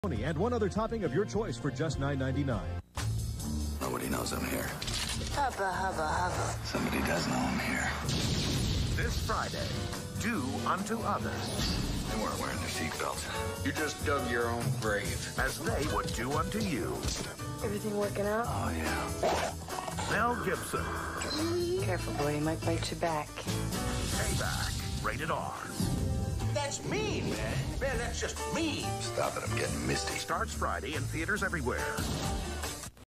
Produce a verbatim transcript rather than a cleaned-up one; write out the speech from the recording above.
And one other topping of your choice for just nine ninety-nine. Nobody knows I'm here. Hubba, hubba, hubba. Somebody does know I'm here. This Friday, do unto others. They weren't wearing their seatbelts. You just dug your own grave. As they would do unto you. Everything working out? Oh, yeah. Mel Gibson. Careful, boy. He might bite you back. Payback. Rated R. That's mean, man. Man, that's just mean. Stop it, I'm getting misty. Starts Friday in theaters everywhere.